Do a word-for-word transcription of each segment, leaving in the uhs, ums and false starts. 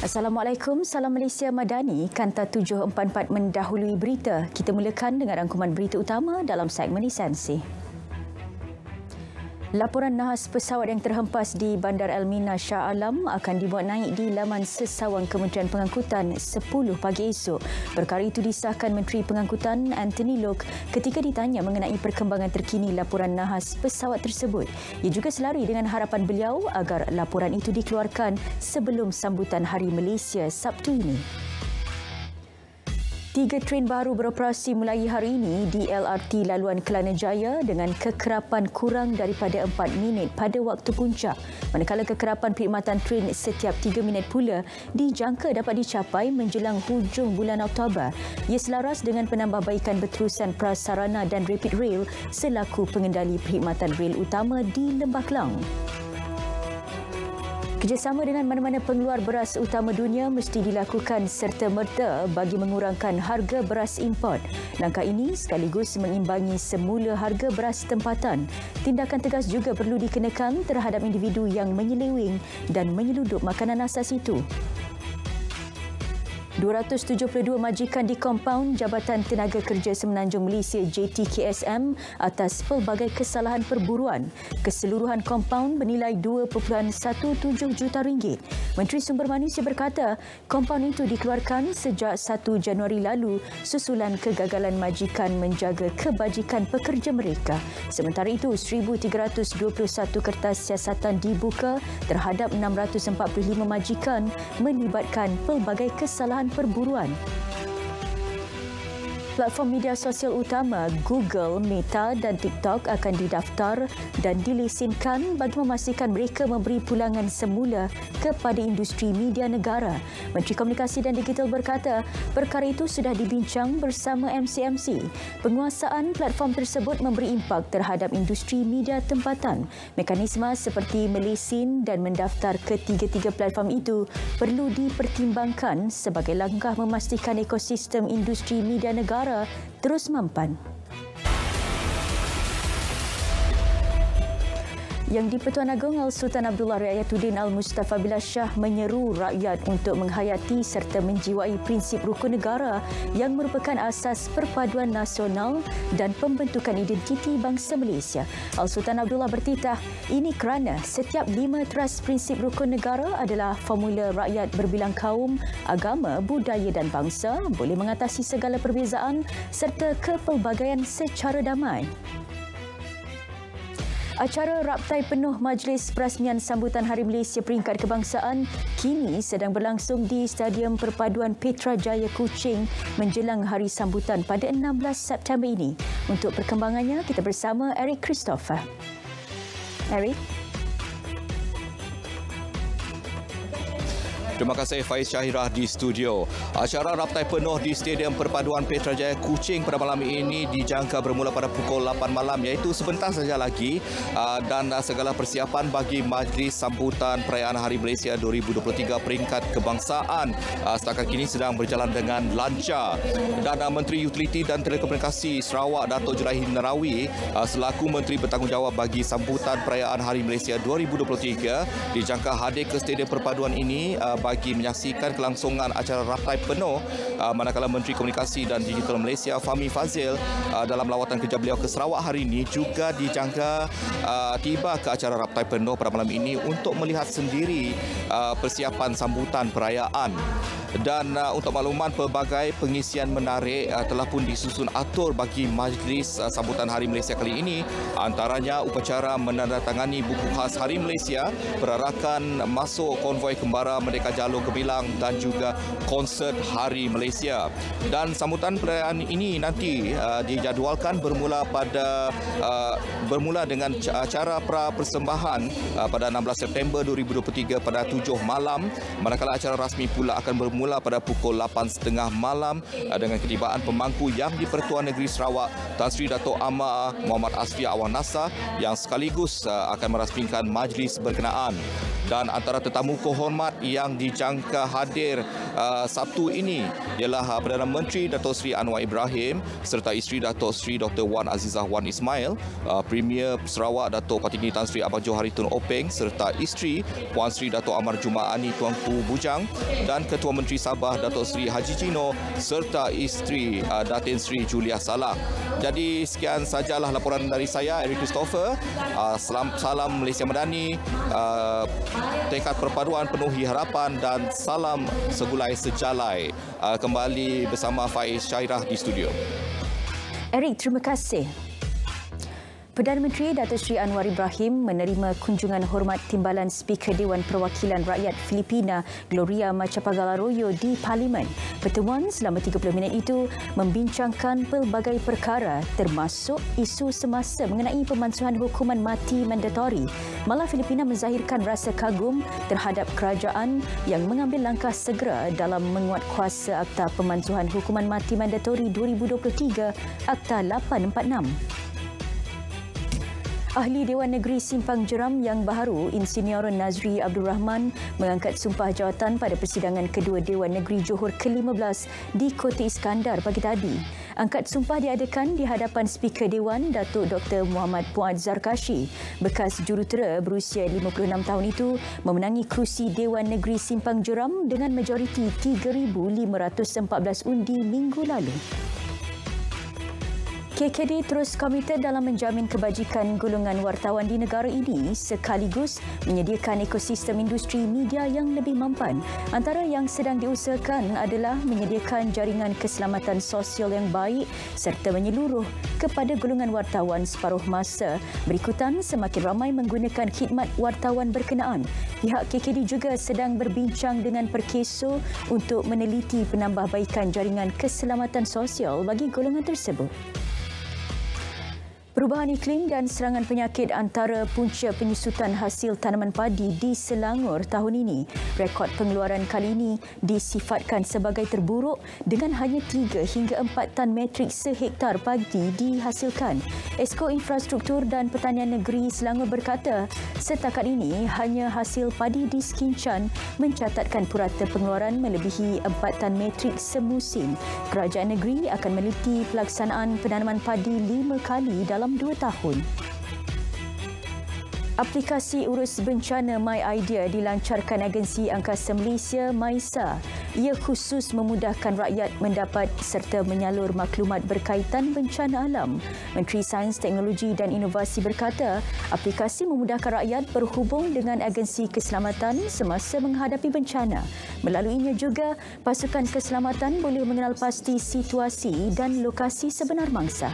Assalamualaikum, salam Malaysia Madani. Kanta tujuh empat empat mendahului berita. Kita mulakan dengan rangkuman berita utama dalam segmen Esensi. Laporan nahas pesawat yang terhempas di Bandar Elmina Shah Alam akan dibuat naik di laman sesawang Kementerian Pengangkutan sepuluh pagi esok. Perkara itu disahkan Menteri Pengangkutan Anthony Loke ketika ditanya mengenai perkembangan terkini laporan nahas pesawat tersebut. Ia juga selari dengan harapan beliau agar laporan itu dikeluarkan sebelum sambutan Hari Malaysia Sabtu ini. Tiga tren baru beroperasi mulai hari ini di L R T laluan Kelana Jaya dengan kekerapan kurang daripada empat minit pada waktu puncak. Manakala kekerapan perkhidmatan tren setiap tiga minit pula dijangka dapat dicapai menjelang hujung bulan Oktober. Ia selaras dengan penambahbaikan berterusan prasarana dan Rapid Rail selaku pengendali perkhidmatan rel utama di Lembah Kelang. Kerjasama dengan mana-mana pengeluar beras utama dunia mesti dilakukan serta-merta bagi mengurangkan harga beras import. Langkah ini sekaligus mengimbangi semula harga beras tempatan. Tindakan tegas juga perlu dikenakan terhadap individu yang menyeleweng dan menyeludup makanan asas itu. dua ratus tujuh puluh dua majikan di kompaun Jabatan Tenaga Kerja Semenanjung Malaysia J T K S M atas pelbagai kesalahan perburuan. Keseluruhan kompaun bernilai dua perpuluhan tujuh belas juta ringgit. Menteri Sumber Manusia berkata, kompaun itu dikeluarkan sejak satu Januari lalu susulan kegagalan majikan menjaga kebajikan pekerja mereka. Sementara itu, seribu tiga ratus dua puluh satu kertas siasatan dibuka terhadap enam ratus empat puluh lima majikan melibatkan pelbagai kesalahan perburuan. Platform media sosial utama Google, Meta dan TikTok akan didaftar dan dilesenkan bagi memastikan mereka memberi pulangan semula kepada industri media negara. Menteri Komunikasi dan Digital berkata, perkara itu sudah dibincang bersama M C M C. Penguasaan platform tersebut memberi impak terhadap industri media tempatan. Mekanisme seperti melesen dan mendaftar ketiga-tiga platform itu perlu dipertimbangkan sebagai langkah memastikan ekosistem industri media negara terus mampan. Yang di-Pertuan Agong Al-Sultan Abdullah Riayatuddin Al-Mustafa Billah Shah menyeru rakyat untuk menghayati serta menjiwai prinsip rukun negara yang merupakan asas perpaduan nasional dan pembentukan identiti bangsa Malaysia. Al-Sultan Abdullah bertitah, ini kerana setiap lima teras prinsip rukun negara adalah formula rakyat berbilang kaum, agama, budaya dan bangsa boleh mengatasi segala perbezaan serta kepelbagaian secara damai. Acara raptai penuh Majlis Perasmian Sambutan Hari Malaysia Peringkat Kebangsaan kini sedang berlangsung di Stadium Perpaduan Petra Jaya Kuching menjelang hari sambutan pada enam belas September ini. Untuk perkembangannya, kita bersama Eric Christopher. Eric? Terima kasih Faiz Syahirah di studio. Acara raptai penuh di Stadium Perpaduan Petra Jaya Kuching pada malam ini dijangka bermula pada pukul lapan malam, iaitu sebentar saja lagi, dan segala persiapan bagi Majlis Sambutan Perayaan Hari Malaysia dua ribu dua puluh tiga Peringkat Kebangsaan setakat kini sedang berjalan dengan lancar. Dan Menteri Utiliti dan Telekomunikasi Sarawak Datuk Julaiha Narawi selaku Menteri Bertanggungjawab bagi Sambutan Perayaan Hari Malaysia dua ribu dua puluh tiga dijangka hadir ke Stadium Perpaduan ini bagi menyaksikan kelangsungan acara raptai penuh, manakala Menteri Komunikasi dan Digital Malaysia Fahmi Fadzil dalam lawatan kerja beliau ke Sarawak hari ini juga dijangka tiba ke acara raptai penuh pada malam ini untuk melihat sendiri persiapan sambutan perayaan. Dan uh, untuk makluman, pelbagai pengisian menarik uh, telah pun disusun atur bagi Majlis uh, Sambutan Hari Malaysia kali ini, antaranya upacara menandatangani buku khas Hari Malaysia, perarakan masuk konvoi kembara Merdeka Jalur Gembilang dan juga konsert Hari Malaysia. Dan sambutan perayaan ini nanti uh, dijadualkan bermula pada uh, bermula dengan acara pra persembahan uh, pada enam belas September dua ribu dua puluh tiga pada tujuh malam, manakala acara rasmi pula akan bermula Mula pada pukul lapan tiga puluh malam dengan ketibaan pemangku Yang di-Pertuan Negeri Sarawak Tan Sri Dato' Amar Muhammad Asfi Awan Nasar yang sekaligus akan merasmikan majlis berkenaan. Dan antara tetamu kehormat yang dijangka hadir uh, Sabtu ini ialah uh, Perdana Menteri Datuk Seri Anwar Ibrahim serta isteri Datuk Seri Doktor Wan Azizah Wan Ismail, uh, Premier Sarawak Datuk Parti Tan Sri Abang Johari Tun Openg serta isteri Puan Sri Datuk Amar Jumaani Tuanku Bujang dan Ketua Menteri Sabah Datuk Seri Haji Jino serta isteri uh, Datin Sri Julia Salah. Jadi sekian sajalah laporan dari saya, Eric Christopher. Uh, salam, salam Malaysia Madani, uh, tekad perpaduan penuhi harapan dan salam segulai sejalai. Uh, kembali bersama Faiz Syairah di studio. Eric, terima kasih. Perdana Menteri Datuk Seri Anwar Ibrahim menerima kunjungan hormat Timbalan Speaker Dewan Perwakilan Rakyat Filipina Gloria Macapagal Arroyo di Parlimen. Pertemuan selama tiga puluh minit itu membincangkan pelbagai perkara termasuk isu semasa mengenai pemansuhan hukuman mati mandatori. Malah Filipina menzahirkan rasa kagum terhadap kerajaan yang mengambil langkah segera dalam menguatkuasa Akta Pemansuhan Hukuman Mati Mandatori dua ribu dua puluh tiga Akta lapan empat enam. Ahli Dewan Negeri Simpang Jeram yang baharu, Insinyur Nazri Abdul Rahman, mengangkat sumpah jawatan pada persidangan kedua Dewan Negeri Johor ke lima belas di Kota Iskandar pagi tadi. Angkat sumpah diadakan di hadapan Speaker Dewan Datuk Doktor Muhammad Puad Zarkashi. Bekas jurutera berusia lima puluh enam tahun itu memenangi kerusi Dewan Negeri Simpang Jeram dengan majoriti tiga ribu lima ratus empat belas undi minggu lalu. K K D terus komited dalam menjamin kebajikan golongan wartawan di negara ini sekaligus menyediakan ekosistem industri media yang lebih mampan. Antara yang sedang diusahakan adalah menyediakan jaringan keselamatan sosial yang baik serta menyeluruh kepada golongan wartawan separuh masa. Berikutan, semakin ramai menggunakan khidmat wartawan berkenaan. Pihak K K D juga sedang berbincang dengan Perkeso untuk meneliti penambahbaikan jaringan keselamatan sosial bagi golongan tersebut. Perubahan iklim dan serangan penyakit antara punca penyusutan hasil tanaman padi di Selangor tahun ini. Rekod pengeluaran kali ini disifatkan sebagai terburuk dengan hanya tiga hingga empat tan metrik sehektar padi dihasilkan. Esko Infrastruktur dan Pertanian Negeri Selangor berkata, setakat ini hanya hasil padi di Skincan mencatatkan purata pengeluaran melebihi empat tan metrik semusim. Kerajaan negeri akan meneliti pelaksanaan penanaman padi lima kali dalam dalam dua tahun. Aplikasi urus bencana MyIdea dilancarkan Agensi Angkasa Malaysia MAISA. Ia khusus memudahkan rakyat mendapat serta menyalur maklumat berkaitan bencana alam. Menteri Sains, Teknologi dan Inovasi berkata, aplikasi memudahkan rakyat berhubung dengan agensi keselamatan semasa menghadapi bencana. Melaluinya juga, pasukan keselamatan boleh mengenal pasti situasi dan lokasi sebenar mangsa.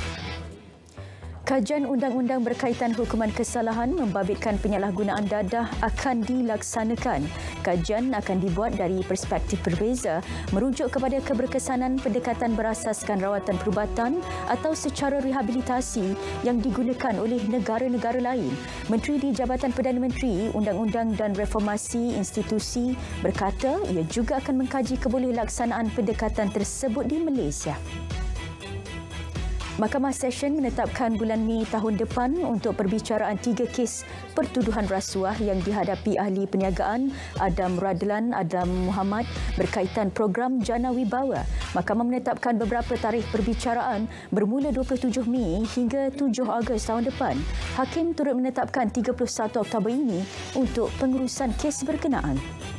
Kajian undang-undang berkaitan hukuman kesalahan membabitkan penyalahgunaan dadah akan dilaksanakan. Kajian akan dibuat dari perspektif berbeza, merujuk kepada keberkesanan pendekatan berasaskan rawatan perubatan atau secara rehabilitasi yang digunakan oleh negara-negara lain. Menteri di Jabatan Perdana Menteri, Undang-Undang dan Reformasi Institusi berkata ia juga akan mengkaji kebolehkelaksanaan pendekatan tersebut di Malaysia. Mahkamah Session menetapkan bulan Mei tahun depan untuk perbicaraan tiga kes pertuduhan rasuah yang dihadapi ahli perniagaan Adam Radlan Adam Muhammad berkaitan program Jana Wibawa. Mahkamah menetapkan beberapa tarikh perbicaraan bermula dua puluh tujuh Mei hingga tujuh Ogos tahun depan. Hakim turut menetapkan tiga puluh satu Oktober ini untuk pengurusan kes berkenaan.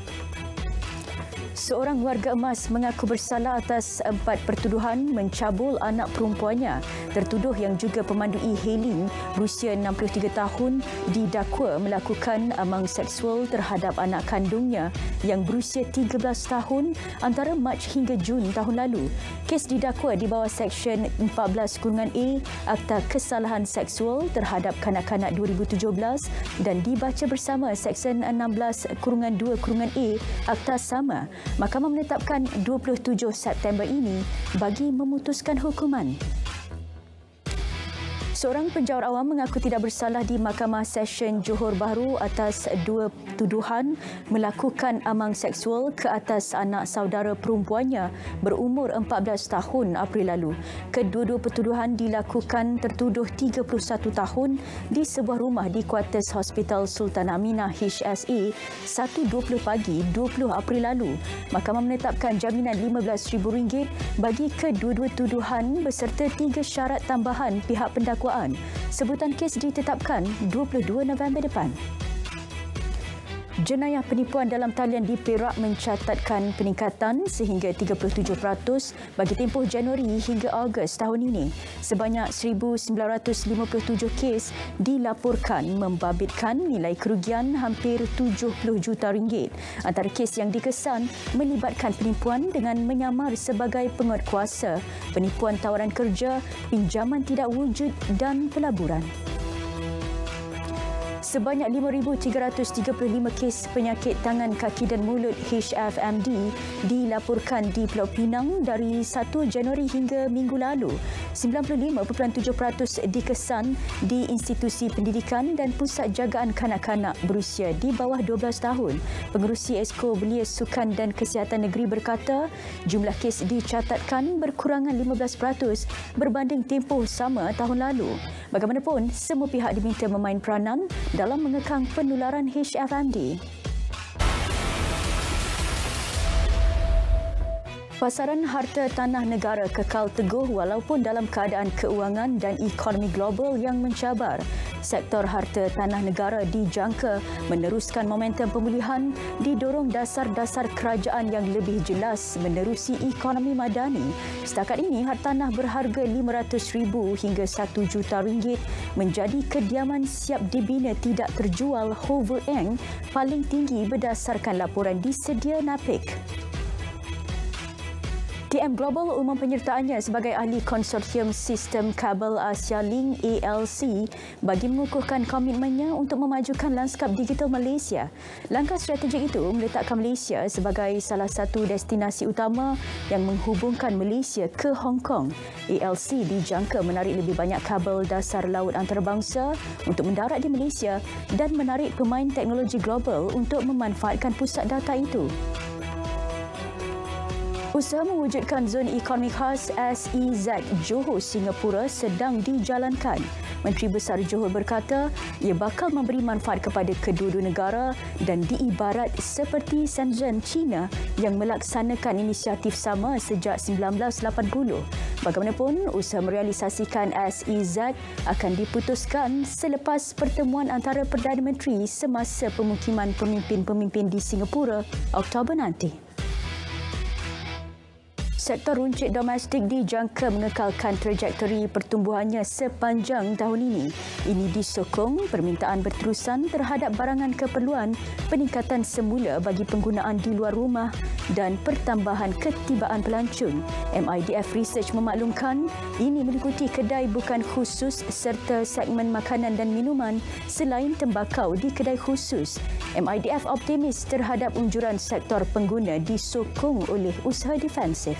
Seorang warga emas mengaku bersalah atas empat pertuduhan mencabul anak perempuannya. Tertuduh yang juga pemandu e-hailing berusia enam puluh tiga tahun didakwa melakukan amang seksual terhadap anak kandungnya yang berusia tiga belas tahun antara Mac hingga Jun tahun lalu. Kes didakwa di bawah Seksyen empat belas A Akta Kesalahan Seksual terhadap Kanak-kanak dua ribu tujuh belas dan dibaca bersama Seksyen enam belas dua A Akta sama. Mahkamah menetapkan dua puluh tujuh September ini bagi memutuskan hukuman. Seorang penjawat awam mengaku tidak bersalah di Mahkamah Session Johor Bahru atas dua tuduhan melakukan amang seksual ke atas anak saudara perempuannya berumur empat belas tahun April lalu. Kedua-dua pertuduhan dilakukan tertuduh tiga puluh satu tahun di sebuah rumah di kuartus Hospital Sultan Aminah H S A satu dua puluh pagi dua puluh April lalu. Mahkamah menetapkan jaminan lima belas ribu ringgit bagi kedua-dua tuduhan beserta tiga syarat tambahan pihak pendakwa. Sebutan kes ditetapkan dua puluh dua November depan. Jenayah penipuan dalam talian di Perak mencatatkan peningkatan sehingga tiga puluh tujuh peratus bagi tempoh Januari hingga Ogos tahun ini. Sebanyak seribu sembilan ratus lima puluh tujuh kes dilaporkan membabitkan nilai kerugian hampir tujuh puluh juta ringgit. Antara kes yang dikesan melibatkan penipuan dengan menyamar sebagai penguatkuasa, penipuan tawaran kerja, pinjaman tidak wujud dan pelaburan. Sebanyak lima ribu tiga ratus tiga puluh lima kes penyakit tangan, kaki dan mulut H F M D dilaporkan di Pulau Pinang dari satu Januari hingga minggu lalu. sembilan puluh lima perpuluhan tujuh peratus dikesan di institusi pendidikan dan pusat jagaan kanak-kanak berusia di bawah dua belas tahun. Pengerusi Esko Belia Sukan dan Kesihatan Negeri berkata jumlah kes dicatatkan berkurangan lima belas peratus berbanding tempoh sama tahun lalu. Bagaimanapun, semua pihak diminta memain peranan dalam mengekang penularan H F M D. Pasaran harta tanah negara kekal teguh walaupun dalam keadaan keuangan dan ekonomi global yang mencabar. Sektor harta tanah negara dijangka meneruskan momentum pemulihan didorong dasar-dasar kerajaan yang lebih jelas menerusi ekonomi madani. Setakat ini, harta tanah berharga lima ratus ribu hingga satu juta ringgit menjadi kediaman siap dibina tidak terjual H O V E N paling tinggi berdasarkan laporan disedia NAPIK. T M Global umum penyertaannya sebagai ahli konsorsium sistem kabel Asia Link A L C bagi mengukuhkan komitmennya untuk memajukan lanskap digital Malaysia. Langkah strategik itu meletakkan Malaysia sebagai salah satu destinasi utama yang menghubungkan Malaysia ke Hong Kong. A L C dijangka menarik lebih banyak kabel dasar laut antarabangsa untuk mendarat di Malaysia dan menarik pemain teknologi global untuk memanfaatkan pusat data itu. Usaha mewujudkan zon ekonomi khas S E Z Johor Singapura sedang dijalankan. Menteri Besar Johor berkata ia bakal memberi manfaat kepada kedua-dua negara dan diibarat seperti Shenzhen, China yang melaksanakan inisiatif sama sejak sembilan belas lapan puluh. Bagaimanapun, usaha merealisasikan S E Z akan diputuskan selepas pertemuan antara Perdana Menteri semasa pemukiman pemimpin-pemimpin di Singapura Oktober nanti. Sektor runcit domestik dijangka mengekalkan trajektori pertumbuhannya sepanjang tahun ini. Ini disokong permintaan berterusan terhadap barangan keperluan, peningkatan semula bagi penggunaan di luar rumah dan pertambahan ketibaan pelancong. M I D F Research memaklumkan ini meliputi kedai bukan khusus serta segmen makanan dan minuman selain tembakau di kedai khusus. M I D F optimis terhadap unjuran sektor pengguna disokong oleh usaha defensif.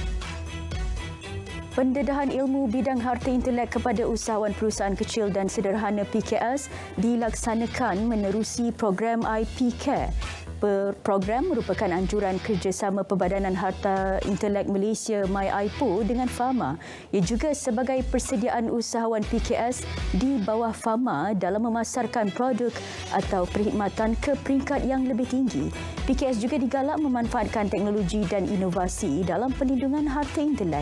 Pendedahan ilmu bidang harta intelek kepada usahawan perusahaan kecil dan sederhana P K S dilaksanakan menerusi program I P Care. Program merupakan anjuran kerjasama Perbadanan Harta Intelek Malaysia M Y I P O dengan Fama. Ia juga sebagai persediaan usahawan P K S di bawah Fama dalam memasarkan produk atau perkhidmatan ke peringkat yang lebih tinggi. P K S juga digalak memanfaatkan teknologi dan inovasi dalam perlindungan harta intelek.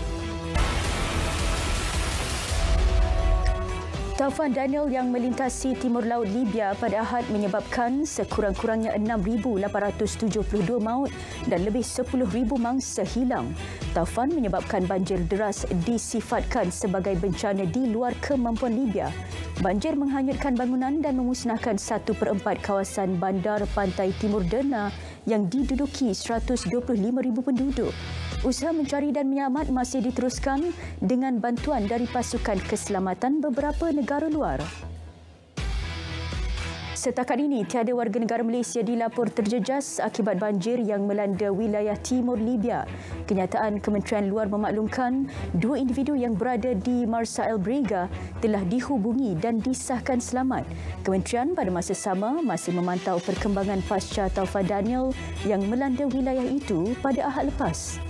Taufan Daniel yang melintasi timur laut Libya pada Ahad menyebabkan sekurang-kurangnya enam ribu lapan ratus tujuh puluh dua maut dan lebih sepuluh ribu mangsa hilang. Taufan menyebabkan banjir deras disifatkan sebagai bencana di luar kemampuan Libya. Banjir menghanyutkan bangunan dan memusnahkan satu perempat kawasan bandar pantai Timur Dena yang diduduki seratus dua puluh lima ribu penduduk. Usaha mencari dan menyelamat masih diteruskan dengan bantuan dari pasukan keselamatan beberapa negara luar. Setakat ini, tiada warga negara Malaysia dilapor terjejas akibat banjir yang melanda wilayah timur Libya. Kenyataan Kementerian Luar memaklumkan dua individu yang berada di Marsa El Brega telah dihubungi dan disahkan selamat. Kementerian pada masa sama masih memantau perkembangan pasca taufan Daniel yang melanda wilayah itu pada Ahad lepas.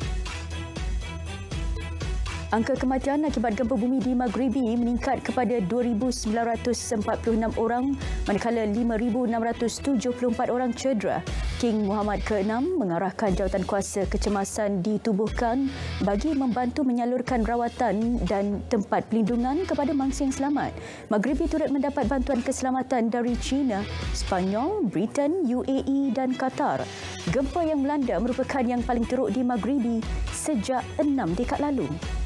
Angka kematian akibat gempa bumi di Maghribi meningkat kepada dua ribu sembilan ratus empat puluh enam orang manakala lima ribu enam ratus tujuh puluh empat orang cedera. King Muhammad ke enam mengarahkan jawatankuasa kecemasan ditubuhkan bagi membantu menyalurkan rawatan dan tempat pelindungan kepada mangsa yang selamat. Maghribi turut mendapat bantuan keselamatan dari China, Sepanyol, Britain, U A E dan Qatar. Gempa yang melanda merupakan yang paling teruk di Maghribi sejak enam dekad lalu.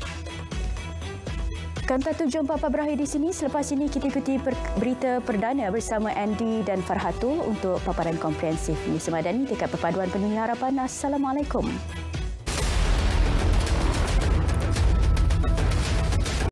Kanta tujuh empat empat berakhir di sini. Selepas ini kita ikuti per- berita perdana bersama Andy dan Farhatul untuk paparan komprehensif. Ini Semadani dekat Perpaduan Penuh Harapan. Assalamualaikum.